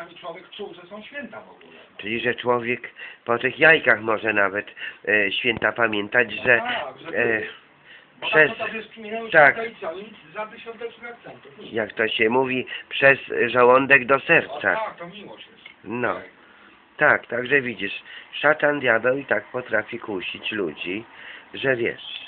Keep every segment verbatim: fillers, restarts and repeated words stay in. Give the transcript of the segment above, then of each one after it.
jajkami człowiek czuł, że są święta w ogóle. Czyli, że człowiek po tych jajkach może nawet e, święta pamiętać, że... Tak, że E, bo przez... tak to też przypominają tak. święta i co? Nic żadnych świątecznych akcentów. Nic. Jak to się mówi, przez żołądek do A serca. tak, to miłość jest. No. Tak. Tak, także widzisz, szatan, diabeł i tak potrafi kusić ludzi, że wiesz,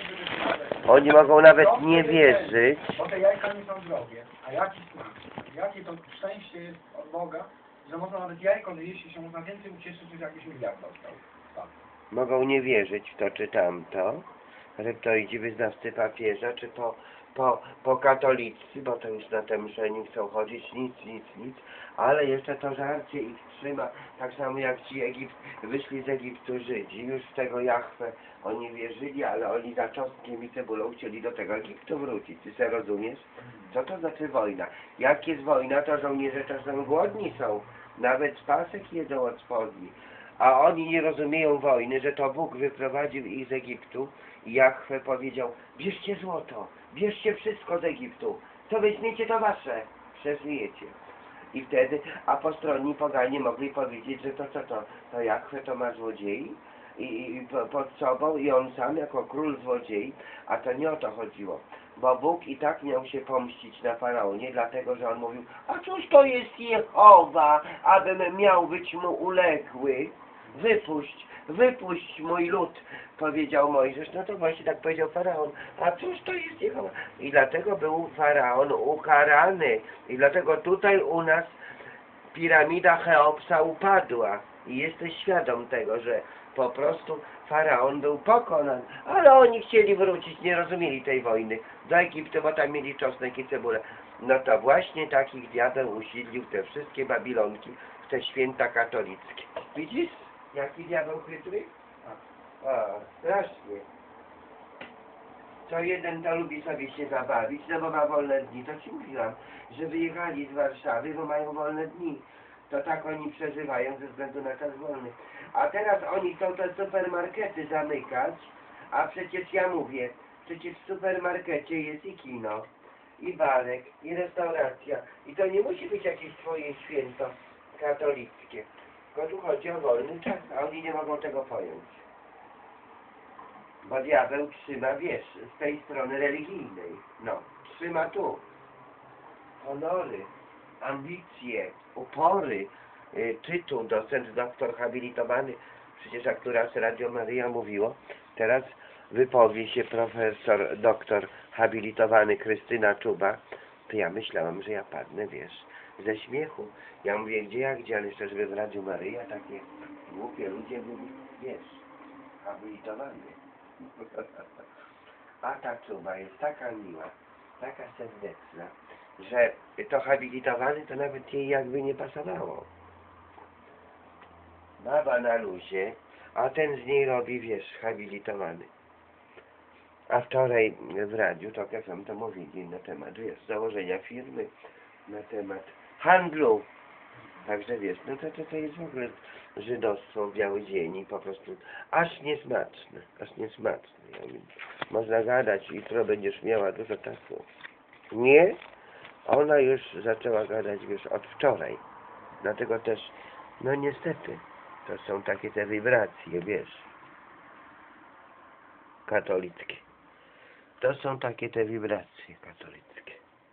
oni mogą nawet nie wierzyć. Bo te jajka nie są drogie. A jaki smak? Jakie to szczęście jest od Boga, że można nawet jajko zjeść i się można więcej ucieszyć, niż jakbyś miliard dostał. Tak. Mogą nie wierzyć w to czy tamto, reptoidzi, wyznawcy papieża, czy po, po, po katolicy, bo to już na te msze nie chcą chodzić, nic, nic, nic, ale jeszcze to żarcie ich trzyma, tak samo jak ci Egipt, wyszli z Egiptu Żydzi, już w tego Jahwe oni wierzyli, ale oni za czosnkiem i cebulą chcieli do tego Egiptu wrócić, ty se rozumiesz? Co to znaczy wojna? Jak jest wojna, to żołnierze czasem głodni są, nawet pasek jedzą od spodni. A oni nie rozumieją wojny, że to Bóg wyprowadził ich z Egiptu i Jahwe powiedział, bierzcie złoto, bierzcie wszystko z Egiptu, co weźmiecie to wasze, przeżyjecie. I wtedy apostroni poganie mogli powiedzieć, że to co to, to Jahwe to ma złodziei i, i po, pod sobą i on sam jako król złodziei, a to nie o to chodziło. Bo Bóg i tak miał się pomścić na Faraonie, dlatego że on mówił, a cóż to jest Jehowa, abym miał być mu uległy. Wypuść, wypuść mój lud, powiedział Mojżesz. No to właśnie tak powiedział Faraon. A cóż to jest Jehowa? I dlatego był Faraon ukarany. I dlatego tutaj u nas piramida Cheopsa upadła. I jesteś świadom tego, że po prostu Faraon był pokonany. Ale oni chcieli wrócić, nie rozumieli tej wojny. Do Egiptu, bo tam mieli czosnek i cebulę. No to właśnie takich diabeł usiedlił te wszystkie Babilonki w te święta katolickie. Widzisz? Jaki diabeł chytry? A, strasznie. Co jeden to lubi sobie się zabawić, no bo ma wolne dni. To ci mówiłam, że wyjechali z Warszawy, bo mają wolne dni. To tak oni przeżywają ze względu na czas wolny. A teraz oni chcą te supermarkety zamykać, a przecież ja mówię, przecież w supermarkecie jest i kino, i barek, i restauracja. I to nie musi być jakieś twoje święto katolickie. Tylko tu chodzi o wolny czas, a oni nie mogą tego pojąć. Bo diabeł trzyma, wiesz, z tej strony religijnej. No, trzyma tu. Honory, ambicje, upory, y, tytuł, docent, doktor habilitowany. Przecież jak tu raz Radio Maryja mówiło, teraz wypowie się profesor, doktor habilitowany Krystyna Czuba, to ja myślałam, że ja padnę, wiesz, ze śmiechu. Ja mówię, gdzie ja, gdzie, ale jeszcze, żeby w Radiu Maryja takie głupie ludzie byli, wiesz, habilitowani. A ta Czuba jest taka miła, taka serdeczna, że to habilitowany to nawet jej jakby nie pasowało. Baba na luzie, a ten z niej robi, wiesz, habilitowany. A wczoraj w radiu to jak sam to mówili na temat, wiesz, założenia firmy, na temat handlu. Także wiesz, no to, to, to jest w ogóle żydostwo w biały dzień i po prostu aż niesmaczne, aż niesmaczne. Ja mówię, można gadać, jutro będziesz miała dużo czasu. Nie? Ona już zaczęła gadać, wiesz, od wczoraj. Dlatego też, no niestety, to są takie te wibracje, wiesz, katolickie. To są takie te wibracje katolickie.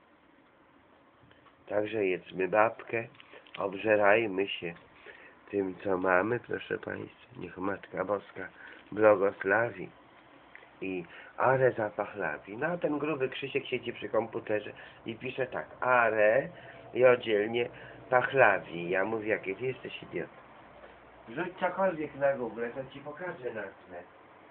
Także jedzmy babkę, obżerajmy się tym, co mamy, proszę Państwa. Niech Matka Boska błogosławi i are zapachlawi. No a ten gruby Krzysiek siedzi przy komputerze i pisze tak, are i oddzielnie pachlawi. Ja mówię, jakie ty jesteś idiot. Wrzuć cokolwiek na Google, to ci pokażę nazwę.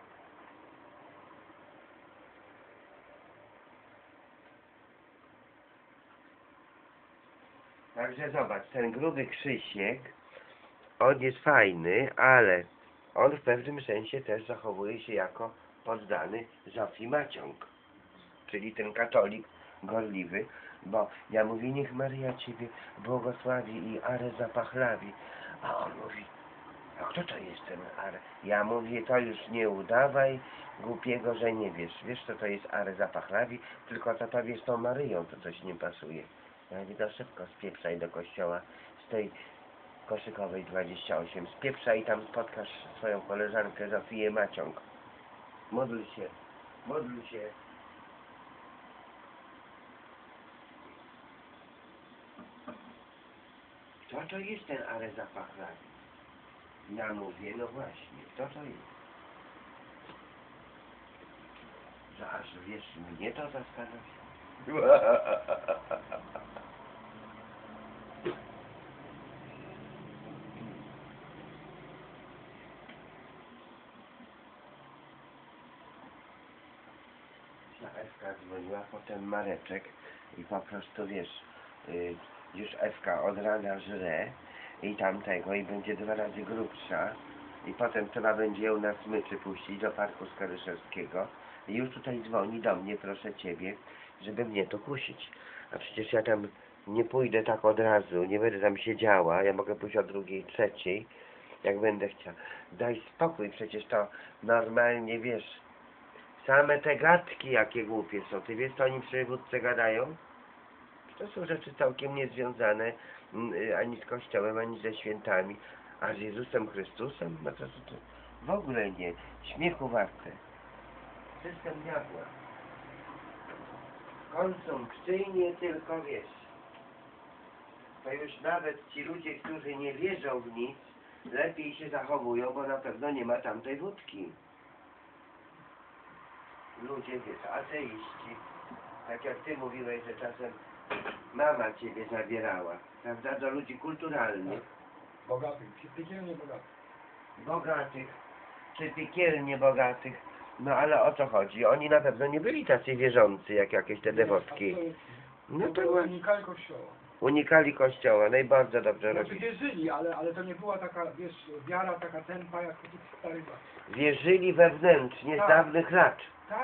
Także zobacz, ten gruby Krzysiek, on jest fajny, ale on w pewnym sensie też zachowuje się jako poddany Zofii Maciąg. Czyli ten katolik gorliwy, bo ja mówię, niech Maryja Ciebie błogosławi i are zapachlawi. A on mówi, a kto to jest ten are? Ja mówię, to już nie udawaj głupiego, że nie wiesz. Wiesz, co to jest are zapachlawi? Tylko to tobie z tą Maryją to coś nie pasuje. Ja mówię, to szybko spieprzaj do kościoła z tej Koszykowej dwadzieścia osiem. Spieprzaj i tam spotkasz swoją koleżankę Zofię Maciąg. Módl się, módl się. Kto to jest ten Areza Pachlari? Ja mówię, no właśnie, kto to jest? Że aż wiesz, mnie to zastanawia. Ewka dzwoniła, potem Mareczek i po prostu wiesz, y, już Ewka od rana żre i tamtego i będzie dwa razy grubsza i potem trzeba będzie ją na smyczy puścić do parku Skaryszewskiego i już tutaj dzwoni do mnie, proszę ciebie, żeby mnie to kusić. A przecież ja tam nie pójdę tak od razu, nie będę tam siedziała, ja mogę pójść o drugiej, trzeciej, jak będę chciała. Daj spokój, przecież to normalnie, wiesz, same te gadki jakie głupie są. Ty wiesz, co oni przy wódce gadają? To są rzeczy całkiem niezwiązane ani z Kościołem, ani ze świętami. A z Jezusem Chrystusem? No to, to, to w ogóle nie. Śmiechu warte. System diabła. Konsumpcyjnie tylko wiesz. To już nawet ci ludzie, którzy nie wierzą w nic, lepiej się zachowują, bo na pewno nie ma tamtej wódki. Ludzie, wiesz, ateiści, tak jak ty mówiłeś, że czasem mama ciebie zabierała, prawda, do ludzi kulturalnych. Bogatych, piekielnie bogatych. Bogatych, czy piekielnie bogatych, no ale o co chodzi? Oni na pewno nie byli tacy wierzący, jak jakieś te dewotki. No to właśnie. Unikali kościoła. Unikali kościoła, no i bardzo dobrze Znaczy robili. wierzyli, ale, ale to nie była taka, wiesz, wiara taka tempa, jak w tych starych lat. Wierzyli wewnętrznie z Tak. dawnych lat. Tak?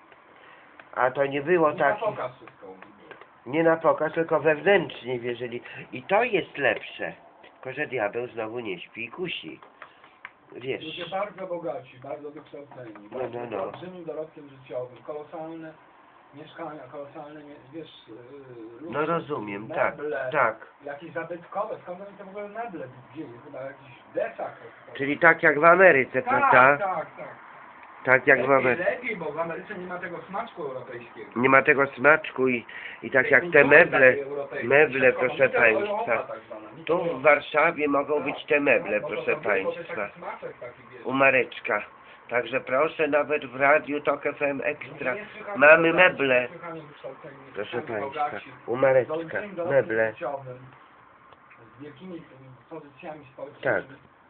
A to nie było Nie na takie. pokaz wszystko. Nie na pokaz, tylko wewnętrznie wierzyli. I to jest lepsze. Tylko że diabeł znowu nie śpi i kusi. Wiesz. Ludzie bardzo bogaci, bardzo wykształceni, No, bardzo no, no. olbrzymim dorobkiem życiowym, kolosalne mieszkania, kolosalne, mie- wiesz, yy, No rozumiem, tak, meble, tak. jakieś zabytkowe, skąd oni to w ogóle meble wzięli, chyba jakiś desach. Czyli tak jak w Ameryce, tak, prawda? tak, tak. Tak jak w Lepiej, Ameryce. lepiej, bo w Ameryce nie ma tego smaczku europejskiego. Nie ma tego smaczku i, i tak Tej jak te kultury meble, takiej europejskiej, meble środkowa, proszę Mittel Europa Państwa. tak zwana, Mittel Tu w Europa. Warszawie mogą być te meble, No, bo to proszę to było, bo to jest Państwa. taki smaczek taki, wiesz. U Mareczka. Także proszę, nawet w Radiu Tok F M Ekstra Ludzie niesłychanie mamy bogaci, meble. niesłychanie wykształceni, Proszę niesłychanie Państwa, bogaci, u z Mareczka, olbrzymim dorobkiem meble. życiowym, z wielkimi pozycjami społecznymi, Tak.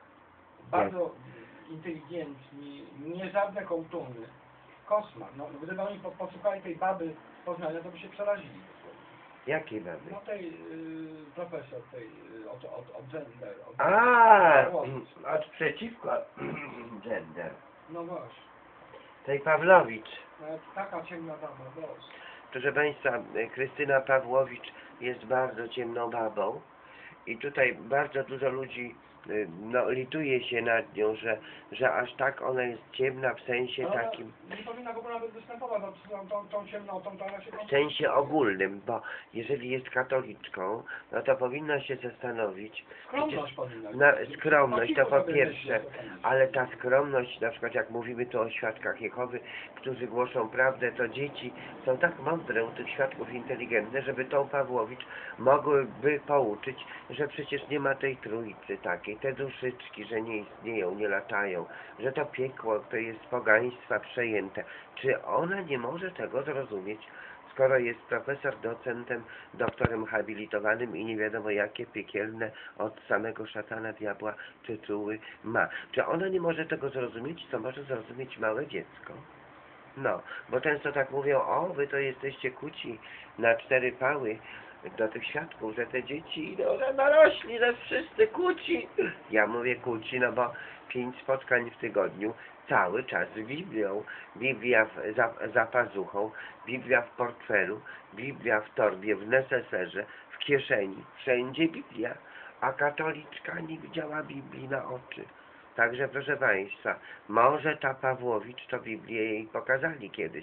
bardzo inteligentni, nie żadne kołtuny. Kosmar. No, gdyby oni po, posłuchali tej baby z Poznania, to by się przerazili. Jakie mamy? No tej y, profesor, tej y, od, od, od gender. Od, A, Pawłowicz. od przeciwko gender. No właśnie. Tej Pawlowicz. Nawet taka ciemna dama, boż. Proszę Państwa, Krystyna Pawłowicz jest bardzo ciemną babą i tutaj bardzo dużo ludzi y, no, lituje się nad nią, że, że aż tak ona jest ciemna w sensie No, takim, nie powinna w ogóle nawet występować, bo tą, tą, tą ciemną, tą, to ona się... w sensie ogólnym, bo jeżeli jest katoliczką, no to powinna się zastanowić, Skromność powinna na, być. skromność to po Takiego sobie pierwsze, myślę, co tam jest. ale ta skromność, na przykład jak mówimy tu o świadkach Jehowy, którzy głoszą prawdę, to dzieci są tak mądre u tych świadków inteligentne, żeby tą Pawłowicz mogłyby pouczyć, że przecież nie ma tej trójcy takiej, te duszyczki, że nie istnieją, nie latają, że to piekło to jest pogaństwa przejęte. Czy ona nie może tego zrozumieć, skoro jest profesor, docentem, doktorem habilitowanym i nie wiadomo jakie piekielne od samego szatana, diabła tytuły ma. Czy ona nie może tego zrozumieć, co może zrozumieć małe dziecko? No, bo często tak mówią, o, wy to jesteście kuci na cztery pały do tych świadków, że te dzieci, no, że narośli nas wszyscy kuci. Ja mówię kuci, no bo pięć spotkań w tygodniu, cały czas z Biblią. Biblia w, za, za pazuchą, Biblia w portfelu, Biblia w torbie, w neseserze, w kieszeni, wszędzie Biblia, a katoliczka nie widziała Biblii na oczy. Także proszę Państwa, może ta Pawłowicz to Biblię jej pokazali kiedyś,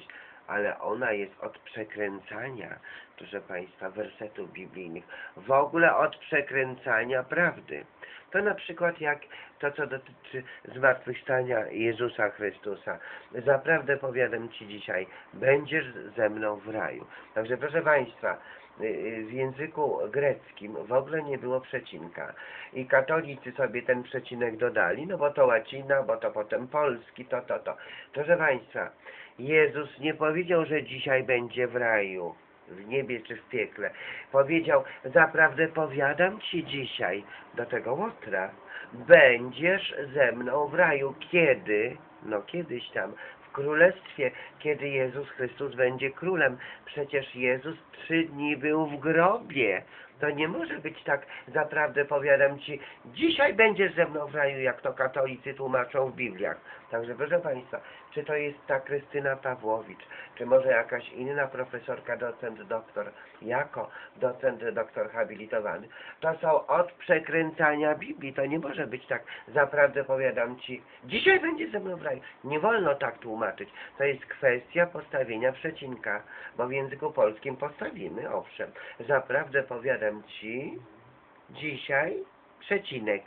ale ona jest od przekręcania, proszę Państwa, wersetów biblijnych, w ogóle od przekręcania prawdy. To na przykład jak to, co dotyczy zmartwychwstania Jezusa Chrystusa. Zaprawdę powiadam Ci dzisiaj, będziesz ze mną w raju. Także proszę Państwa, w języku greckim w ogóle nie było przecinka. I katolicy sobie ten przecinek dodali, no bo to łacina, bo to potem polski, to, to, to. Proszę Państwa, Jezus nie powiedział, że dzisiaj będzie w raju, w niebie czy w piekle. Powiedział, zaprawdę powiadam Ci dzisiaj, do tego Łotra, będziesz ze mną w raju. Kiedy? No kiedyś tam, w królestwie, kiedy Jezus Chrystus będzie królem. Przecież Jezus trzy dni był w grobie. To nie może być tak, zaprawdę powiadam Ci, dzisiaj będziesz ze mną w raju, jak to katolicy tłumaczą w Bibliach. Także proszę Państwa, czy to jest ta Krystyna Pawłowicz, czy może jakaś inna profesorka, docent, doktor, jako docent, doktor habilitowany, to są od przekręcania Biblii. To nie może być tak, zaprawdę powiadam Ci, dzisiaj będzie ze mną w raju. Nie wolno tak tłumaczyć. To jest kwestia postawienia przecinka, bo w języku polskim postawimy, owszem, zaprawdę powiadam Ci, dzisiaj przecinek.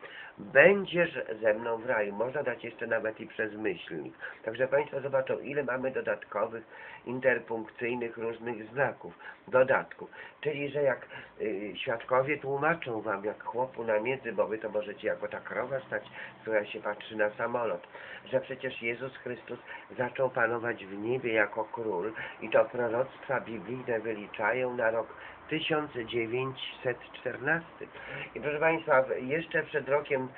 Będziesz ze mną w raju. Można dać jeszcze nawet i przez myślnik. Także Państwo zobaczą, ile mamy dodatkowych, interpunkcyjnych, różnych znaków, dodatków. Czyli, że jak y, świadkowie tłumaczą Wam, jak chłopu na miedzy, bo Wy to możecie jako ta krowa stać, która się patrzy na samolot, że przecież Jezus Chrystus zaczął panować w niebie jako król i to proroctwa biblijne wyliczają na rok tysiąc dziewięćset czternasty. I proszę Państwa, jeszcze przed rokiem,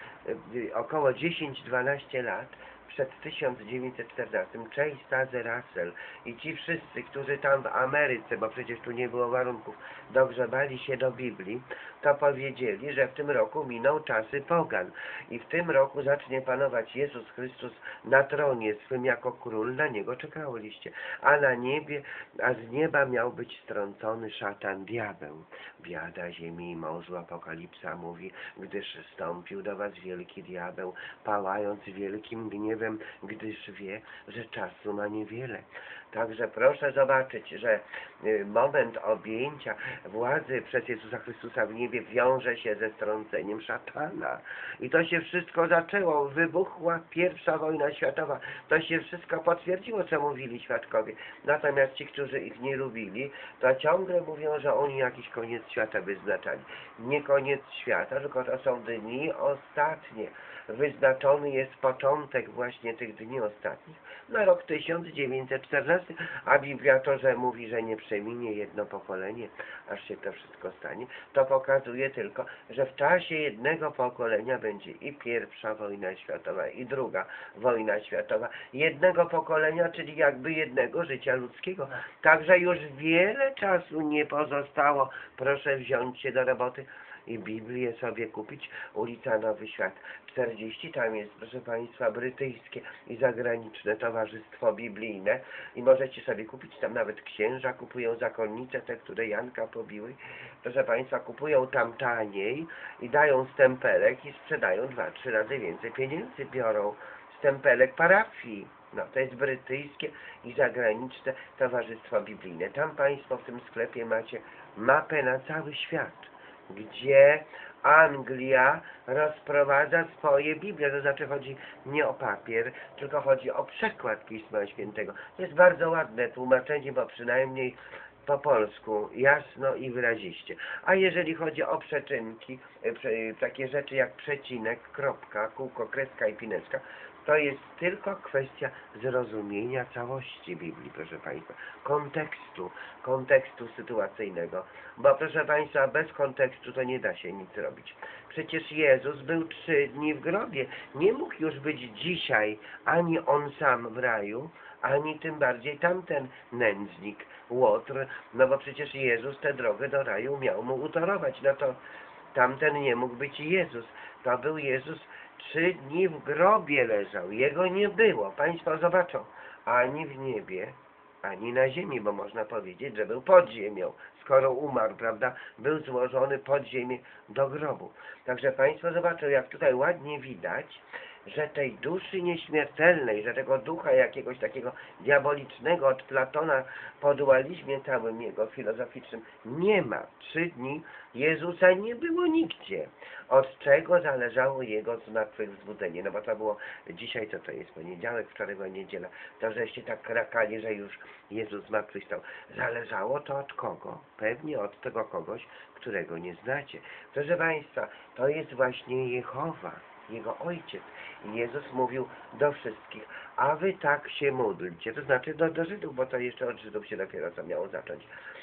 około dziesięć dwanaście lat, przed tysiąc dziewięćset czternastym, Chase Taze Russell i ci wszyscy, którzy tam w Ameryce, bo przecież tu nie było warunków, dogrzebali się do Biblii, to powiedzieli, że w tym roku miną czasy pogan i w tym roku zacznie panować Jezus Chrystus na tronie swym jako król, na niego czekaliście, a na niebie, a z nieba miał być strącony szatan, diabeł. Biada ziemi i morzu, Apokalipsa mówi, gdyż stąpił do was wielki diabeł, pałając wielkim gniewem, gdyż wie, że czasu ma niewiele. Także proszę zobaczyć, że moment objęcia władzy przez Jezusa Chrystusa w niebie wiąże się ze strąceniem szatana. I to się wszystko zaczęło. Wybuchła pierwsza wojna światowa. To się wszystko potwierdziło, co mówili świadkowie. Natomiast ci, którzy ich nie lubili, to ciągle mówią, że oni jakiś koniec świata wyznaczali. Nie koniec świata, tylko to są dni ostatnie. Wyznaczony jest początek właśnie tych dni ostatnich na rok tysiąc dziewięćset czternasty, a Biblia to, że mówi, że nie przeminie jedno pokolenie, aż się to wszystko stanie, to pokazuje tylko, że w czasie jednego pokolenia będzie i pierwsza wojna światowa, i druga wojna światowa. Jednego pokolenia, czyli jakby jednego życia ludzkiego. Także już wiele czasu nie pozostało. Proszę wziąć się do roboty i Biblię sobie kupić. Ulica Nowy Świat czterdzieści, tam jest, proszę Państwa, brytyjskie i zagraniczne towarzystwo biblijne i możecie sobie kupić, tam nawet księża kupują, zakonnice, te, które Janka pobiły, proszę Państwa, kupują tam taniej i dają stempelek i sprzedają dwa, trzy razy więcej pieniędzy, biorą stempelek parafii. No, to jest brytyjskie i zagraniczne towarzystwo biblijne. Tam Państwo w tym sklepie macie mapę na cały świat, gdzie Anglia rozprowadza swoje Biblie. To znaczy chodzi nie o papier, tylko chodzi o przekład Pisma Świętego. To jest bardzo ładne tłumaczenie, bo przynajmniej po polsku jasno i wyraziście. A jeżeli chodzi o przeczynki, takie rzeczy jak przecinek, kropka, kółko, kreska i pineczka, to jest tylko kwestia zrozumienia całości Biblii, proszę Państwa. Kontekstu, kontekstu sytuacyjnego. Bo proszę Państwa, bez kontekstu to nie da się nic robić. Przecież Jezus był trzy dni w grobie. Nie mógł już być dzisiaj ani On sam w raju, ani tym bardziej tamten nędznik, Łotr. No bo przecież Jezus tę drogę do raju miał mu utorować. No to tamten nie mógł być Jezus. To był Jezus, trzy dni w grobie leżał. Jego nie było. Państwo zobaczą. Ani w niebie, ani na ziemi, bo można powiedzieć, że był pod ziemią. Skoro umarł, prawda, był złożony pod ziemię do grobu. Także Państwo zobaczą, jak tutaj ładnie widać, że tej duszy nieśmiertelnej, że tego ducha jakiegoś takiego diabolicznego od Platona po dualizmie całym jego filozoficznym nie ma. Trzy dni Jezusa nie było nigdzie. Od czego zależało Jego zmartwychwzbudzenie? No bo to było dzisiaj, co to jest poniedziałek, wczoraj była niedziela. To żeście tak krakali, że już Jezus zmartwychwstał. Zależało to od kogo? Pewnie od tego kogoś, którego nie znacie. Proszę Państwa, to jest właśnie Jehowa, Jego Ojciec. I Jezus mówił do wszystkich, a wy tak się módlcie, to znaczy do, do Żydów, bo to jeszcze od Żydów się dopiero co miało zacząć.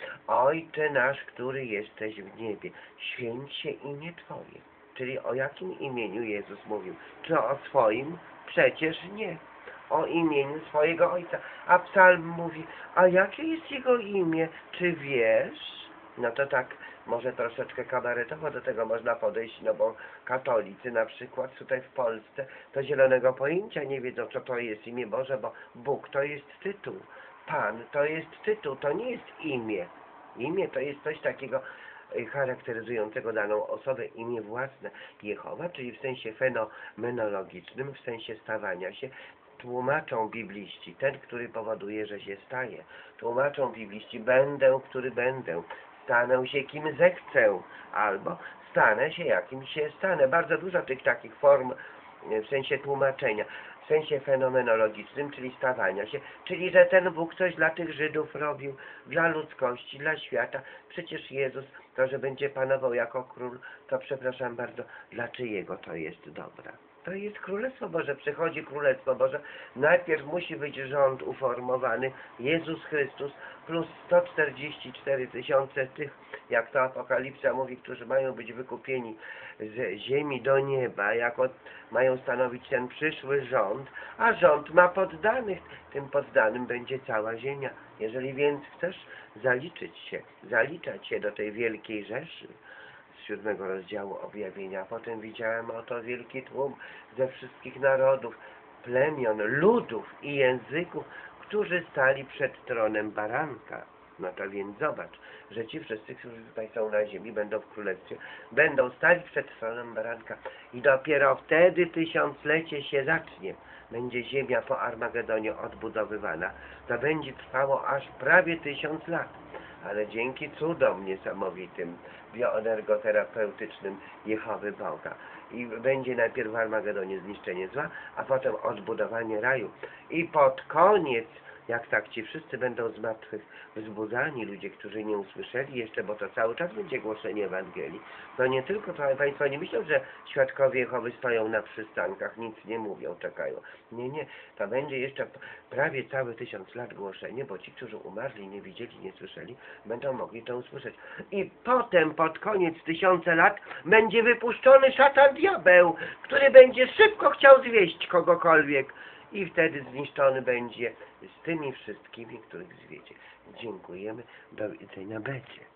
Ojcze nasz, który jesteś w niebie, święć się imię Twoje. Czyli o jakim imieniu Jezus mówił? Czy o swoim? Przecież nie. O imieniu swojego Ojca. A psalm mówi, a jakie jest Jego imię? Czy wiesz? No to tak, może troszeczkę kabaretowo do tego można podejść, no bo katolicy na przykład tutaj w Polsce to zielonego pojęcia nie wiedzą, co to jest imię Boże, bo Bóg to jest tytuł. Pan to jest tytuł, to nie jest imię. Imię to jest coś takiego charakteryzującego daną osobę, imię własne. Jehowa, czyli w sensie fenomenologicznym, w sensie stawania się, tłumaczą bibliści, ten, który powoduje, że się staje. Tłumaczą bibliści, będę, który będę. Stanę się kim zechcę, albo stanę się jakim się stanę. Bardzo dużo tych takich form w sensie tłumaczenia, w sensie fenomenologicznym, czyli stawania się, czyli że ten Bóg coś dla tych Żydów robił, dla ludzkości, dla świata. Przecież Jezus, to, że będzie panował jako król, to przepraszam bardzo, dla czyjego to jest dobra? To jest Królestwo Boże, przychodzi Królestwo Boże, najpierw musi być rząd uformowany, Jezus Chrystus plus sto czterdzieści cztery tysiące tych, jak to Apokalipsa mówi, którzy mają być wykupieni z ziemi do nieba, jako mają stanowić ten przyszły rząd, a rząd ma poddanych, tym poddanym będzie cała ziemia. Jeżeli więc chcesz zaliczyć się, zaliczać się do tej wielkiej rzeszy, siódmego rozdziału objawienia. A potem widziałem oto wielki tłum ze wszystkich narodów, plemion, ludów i języków, którzy stali przed tronem baranka. No to więc zobacz, że ci wszyscy, którzy tutaj są na ziemi, będą w królestwie, będą stali przed tronem baranka i dopiero wtedy tysiąclecie się zacznie. Będzie ziemia po Armagedonie odbudowywana. To będzie trwało aż prawie tysiąc lat. Ale dzięki cudom niesamowitym, bioenergoterapeutycznym Jehowy Boga. I będzie najpierw w Armagedonie zniszczenie zła, a potem odbudowanie raju. I pod koniec, jak tak ci wszyscy będą z martwych wzbudzani, ludzie, którzy nie usłyszeli jeszcze, bo to cały czas będzie głoszenie Ewangelii, to nie tylko, to Państwo nie myślą, że świadkowie Jehowy stoją na przystankach, nic nie mówią, czekają. Nie, nie, to będzie jeszcze prawie cały tysiąc lat głoszenie, bo ci, którzy umarli, nie widzieli, nie słyszeli, będą mogli to usłyszeć. I potem, pod koniec tysiące lat, będzie wypuszczony szatan diabeł, który będzie szybko chciał zwieść kogokolwiek. I wtedy zniszczony będzie z tymi wszystkimi, których zwiedzie. Dziękujemy. Do widzenia będzie.